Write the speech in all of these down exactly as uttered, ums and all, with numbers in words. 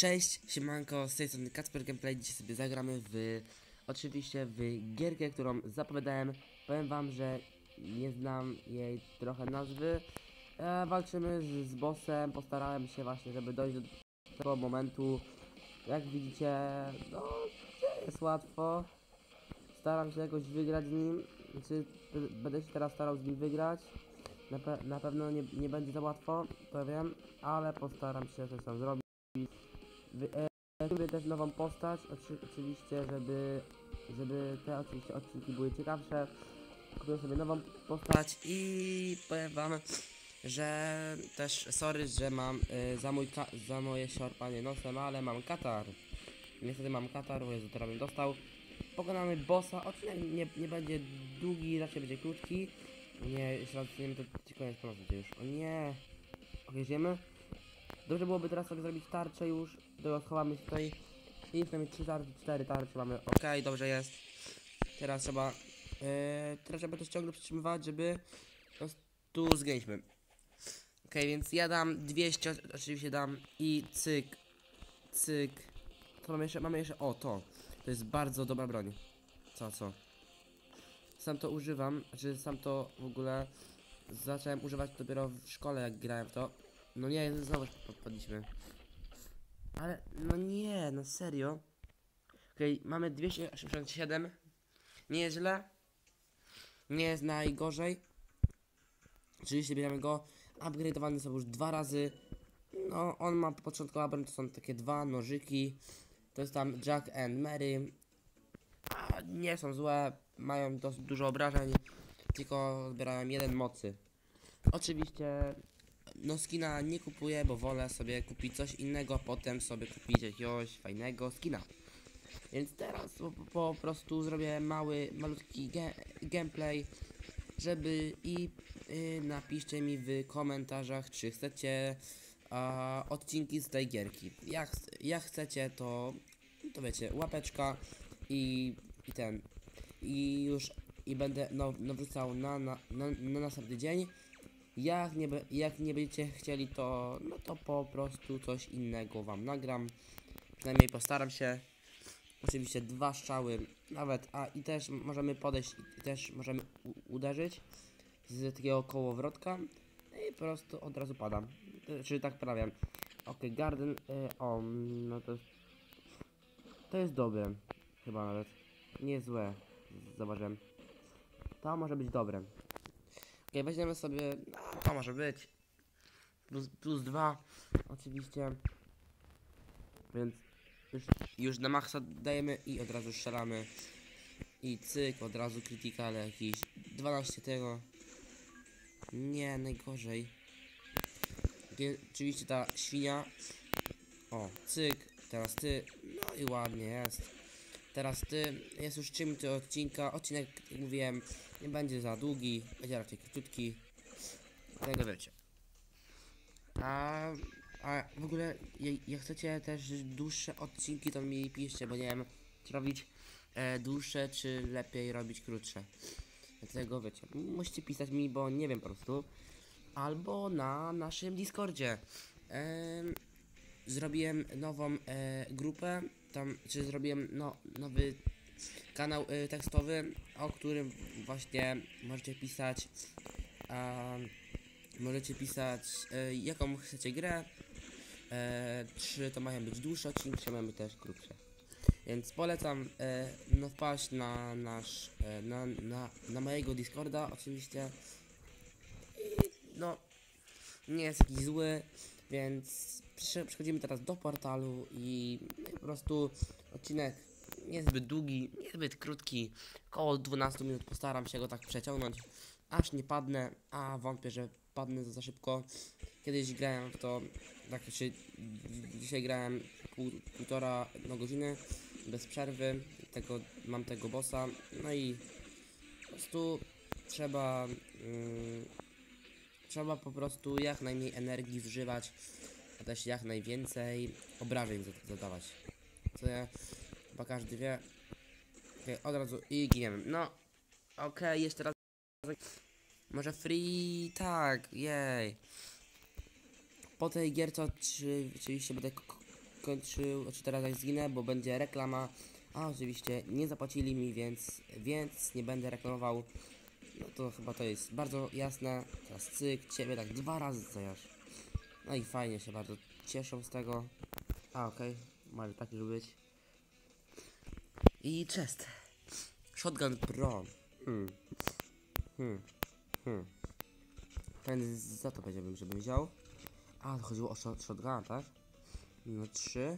Cześć, siemanko, z tej strony Kacper Gameplay. Dzisiaj sobie zagramy w, oczywiście w gierkę, którą zapowiadałem. Powiem wam, że nie znam jej trochę nazwy. e, Walczymy z, z bossem, postarałem się właśnie, żeby dojść do tego momentu. Jak widzicie, no nie jest łatwo. Staram się jakoś wygrać z nim. Znaczy, będę się teraz starał z nim wygrać. Na, pe na pewno nie, nie będzie to łatwo, to wiem, ale postaram się coś tam zrobić. Wy, e, Kupię też nową postać, oczy, oczywiście, żeby, żeby te oczywiście odcinki były ciekawsze. Kupię sobie nową postać i powiem wam, że też sorry, że mam e, za, mój ka za moje siorpanie nosem, ale mam katar. Niestety mam katar, o Jezu, teraz bym dostał. Pokonamy bossa, odcinek nie, nie będzie długi, raczej będzie krótki. Nie, jeszcze raz nie to koniec po już. O nie. Ok, żyjemy. Dobrze byłoby teraz sobie zrobić tarczę już. Do schowamy się tutaj. I mamy trzy tarcze, cztery tarcze mamy. Ok, dobrze jest. Teraz trzeba. Yy, teraz trzeba też ciągle przytrzymywać, żeby po prostu zgięliśmy. Ok, więc ja dam dwieście, oczywiście dam i cyk, cyk. To mamy jeszcze, mamy jeszcze, o to. To jest bardzo dobra broń. Co, co? Sam to używam, znaczy sam to w ogóle zacząłem używać dopiero w szkole, jak grałem w to. No nie, znowu podpadliśmy. Ale, no nie, no serio. Okej, okay, mamy dwieście osiemdziesiąt siedem. Nie jest źle. Nie jest najgorzej. Oczywiście bierzemy go. Upgrade'owany są już dwa razy. No, on ma początkowa broń, to są takie dwa nożyki. To jest tam Jack and Mary. A nie są złe. Mają dosyć dużo obrażeń. Tylko zbierają jeden mocy. Oczywiście no skina nie kupuję, bo wolę sobie kupić coś innego, potem sobie kupić jakiegoś fajnego skina. Więc teraz po, po prostu zrobię mały, malutki ge gameplay, żeby i y, napiszcie mi w komentarzach, czy chcecie a, odcinki z tej gierki. Jak, jak chcecie, to, to wiecie, łapeczka i, i ten, i już, i będę no, no wrzucał na, na, na, na następny dzień. Jak nie, jak nie będziecie chcieli, to, no to po prostu coś innego wam nagram. Przynajmniej postaram się. Oczywiście dwa strzały, nawet, a i też możemy podejść, i też możemy uderzyć z takiego kołowrotka. I po prostu od razu padam. Czyli tak prawie. Ok, garden, y, o, no to jest, to jest dobre. Chyba nawet. Nie złe. Zauważyłem. To może być dobre. Ok, weźmiemy sobie, no, to może być. Plus, plus dwa, oczywiście. Więc już, już na maksa dajemy i od razu strzelamy. I cyk, od razu krytykale jakiś dwanaście tego. Nie, najgorzej. I, oczywiście ta świnia. O, cyk, teraz ty. No i ładnie jest. Teraz ty, jest już czym to odcinka. Odcinek, jak mówiłem, nie będzie za długi, będzie raczej krótki. Tego wiecie. A, a w ogóle, jak chcecie też dłuższe odcinki, to mi piszcie, bo nie wiem, czy robić e, dłuższe, czy lepiej robić krótsze. Dlatego wiecie, musicie pisać mi, bo nie wiem po prostu. Albo na naszym Discordzie. E, zrobiłem nową e, grupę, tam, czy zrobiłem no, nowy kanał e, tekstowy, o którym właśnie możecie pisać. A, Możecie pisać, e, jaką chcecie grę, e, czy to mają być dłuższe odcinki, czy mają być też krótsze. Więc polecam e, no wpaść na nasz, e, na, na, na mojego Discorda oczywiście. I no, nie jest jakiś zły, więc przechodzimy teraz do portalu i po prostu odcinek niezbyt długi, niezbyt krótki, około dwanaście minut, postaram się go tak przeciągnąć, aż nie padnę, a wątpię, że padnę za szybko. Kiedyś grałem w to, tak, czy dzisiaj grałem pół, półtora no, godziny bez przerwy, tego, mam tego bossa, no i po prostu trzeba, yy, trzeba po prostu jak najmniej energii zużywać, a też jak najwięcej obrażeń zadawać, co ja, chyba każdy wie. Okay, od razu i giniemy, no okej, okay, jeszcze raz. Może free, tak, jej. Po tej gierce oczywiście będę skończył, znaczy teraz jak zginę, bo będzie reklama. A oczywiście nie zapłacili mi, więc, więc nie będę reklamował. No to chyba to jest bardzo jasne. Teraz cyk, ciebie tak dwa razy zajasz. No i fajnie się bardzo cieszą z tego. A okej, okay. Może tak już być. I chest. Shotgun Pro. Hmm. Hmm. Hmm. Ten za to powiedziałbym, żebym wziął. A, to chodziło o shot, shotgun, tak? No trzy.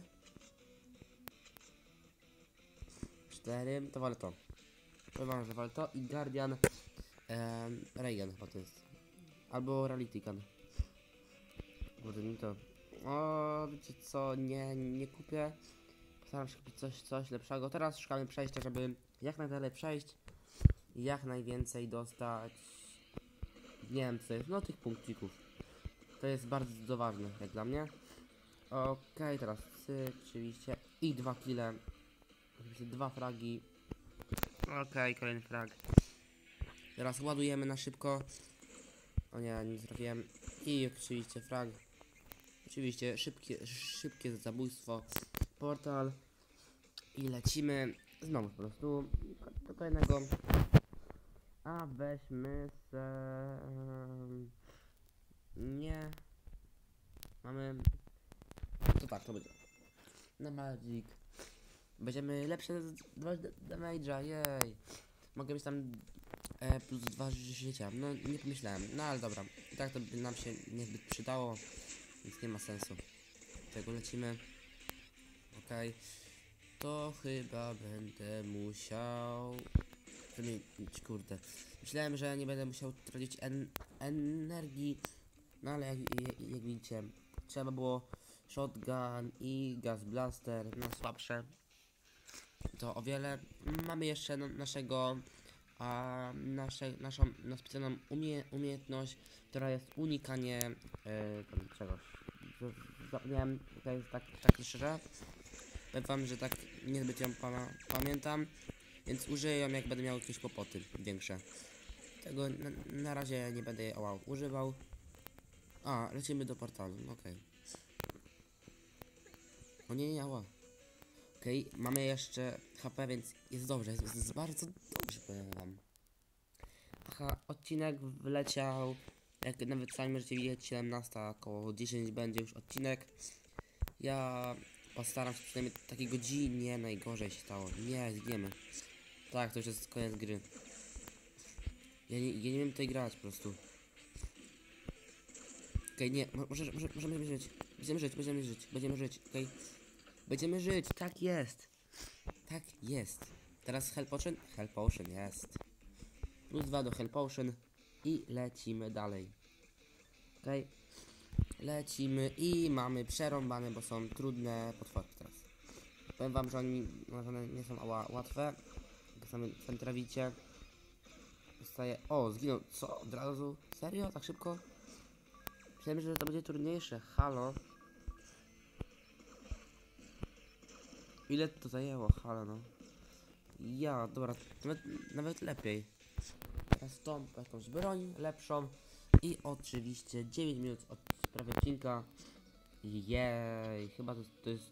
Cztery. To walę to. Powiem wam, że walę to. I Guardian. Ehm, Reagan chyba to jest. Albo Reality Gun. Kurde, mi to. O, wiecie co? Nie, nie kupię. Postaram się kupić coś, coś lepszego. Teraz szukamy przejścia, żeby jak najdalej przejść. I jak najwięcej dostać. Nie wiem co jest. No tych punkcików. To jest bardzo ważne, jak dla mnie. Okej, okay, teraz cyk, oczywiście. I dwa kile. Oczywiście dwa fragi. Okej, okay, kolejny frag. Teraz ładujemy na szybko. O nie, nie trafiłem. I oczywiście frag. Oczywiście szybkie, szybkie zabójstwo. Portal. I lecimy. Znowu po prostu do kolejnego. A weźmy se... Nie. Mamy... To tak, to będzie. Na Magic. Będziemy lepsze damage'a, jej. Mogę mieć tam e, plus dwa życia. No nie pomyślałem. No ale dobra. I tak to by nam się niezbyt przydało. Więc nie ma sensu. Tego lecimy. Okej. Okay. To chyba będę musiał... Wymienić, kurde. Myślałem, że nie będę musiał tracić en energii. No ale jak, jak, jak widzicie, trzeba było shotgun i gas blaster, no słabsze. To o wiele. Mamy jeszcze no, naszego, a nasze, naszą no, specjalną umie, umiejętność, która jest unikanie yy, tam czegoś. Zapomniałem, to jest tak, tak szczerze. Powiem wam, że tak niezbyt ją pa pamiętam, więc użyję ją jak będę miał jakieś kłopoty większe. Tego na, na razie nie będę jej wow, używał. A, lecimy do portalu, okej. Okay. O nie, nie, ała. Okej, okay, mamy jeszcze H P, więc jest dobrze, jest, jest bardzo dobrze, powiem wam. Aha, odcinek wleciał, jak nawet sami możecie widzieć, siedemnaście, około dziesięć będzie już odcinek. Ja postaram się przynajmniej takiej godzinie, najgorzej się stało. Nie, zginiemy. Tak, to już jest koniec gry. Ja nie, ja nie wiem tutaj grać po prostu. Okej, okay, nie, może, może, możemy żyć. Będziemy żyć, będziemy żyć, będziemy żyć, okej. Okay. Będziemy żyć, tak jest. Tak jest. Teraz Hell Potion? Hell Potion jest. Plus dwa do Hell Potion. I lecimy dalej. Okej. Okay. Lecimy i mamy przerąbane, bo są trudne potworki teraz. Powiem wam, że oni one nie są łatwe. Jak sami, sami trawicie. Zostaje... O, zginął. Co? Od razu? Serio? Tak szybko? Myślałem, że to będzie trudniejsze. Halo? Ile to zajęło? Halo, no. Ja, dobra, nawet, nawet lepiej. Teraz tą, jakąś broń lepszą. I oczywiście dziewięć minut od prawie odcinka. Jej, chyba to, to jest...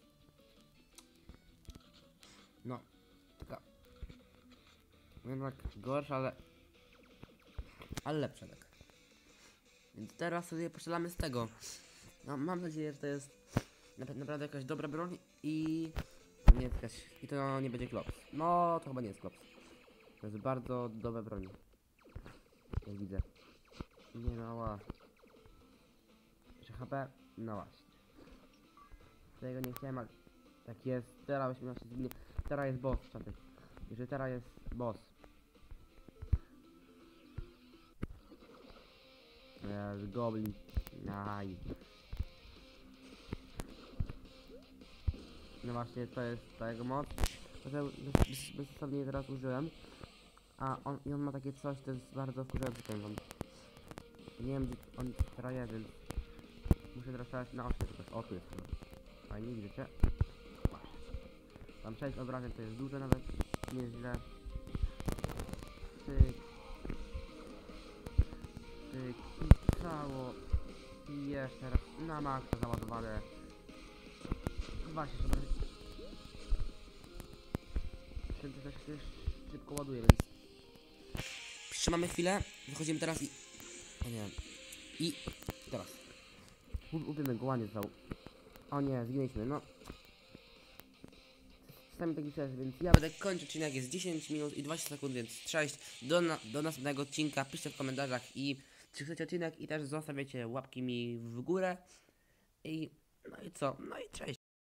No, taka... Nie tak gorsza, ale... Ale lepsza tak. Więc teraz sobie postrzelamy z tego. No, mam nadzieję, że to jest naprawdę jakaś dobra broń i... Nie jest jakaś... I to nie będzie klops. No, to chyba nie jest klops. To jest bardzo dobra broń. Jak widzę. Nie no, jeszcze H P? No właśnie. Tego nie chciałem, ale... Tak jest. Teraz byśmy się zginęli. Teraz jest boss, czatek. Jeżeli teraz jest boss. Jest goblin. Aj. No właśnie, to jest ta jego moc. Bezsensownie bez, teraz użyłem. A on, i on ma takie coś, to jest bardzo wkurzające, powiem wam. Nie wiem, gdzie on teraz jest, więc muszę teraz strzelać na oczy. O, tu jest. Fajnie, widzicie? Tam sześć obrażeń to jest duże nawet. Nie jest źle. Tyk. Tyk. I cało. I jeszcze raz na maksa załadowane. właśnie, to będzie... Ten też się szybko ładuje, więc... Trzymamy chwilę, wychodzimy teraz i... O nie. I... Teraz. Ubijmy go, ładnie zwał. O nie, zginęliśmy, no. Czasami taki czas, więc ja będę kończyć odcinek, jest dziesięć minut i dwadzieścia sekund, więc cześć. Do, na, do następnego odcinka, piszcie w komentarzach i czy chcecie odcinek i też zostawiacie łapki mi w górę. I no i co? No i cześć.